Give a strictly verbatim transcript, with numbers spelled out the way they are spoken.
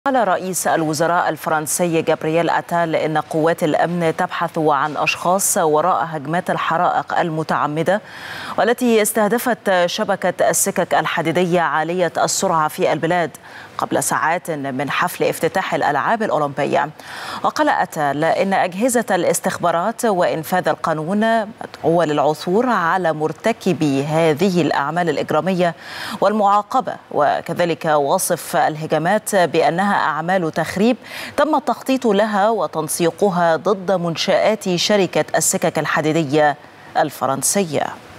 قال رئيس الوزراء الفرنسي جابرييل أتال إن قوات الأمن تبحث عن أشخاص وراء هجمات الحرائق المتعمدة والتي استهدفت شبكة السكك الحديدية عالية السرعة في البلاد قبل ساعات من حفل افتتاح الألعاب الأولمبية. وقال أتال إن أجهزة الاستخبارات وإنفاذ القانون مدعوة للعثور على مرتكبي هذه الأعمال الإجرامية والمعاقبة، وكذلك وصف الهجمات بأنها أعمال تخريب تم التخطيط لها وتنسيقها ضد منشآت شركة السكك الحديدية الفرنسية.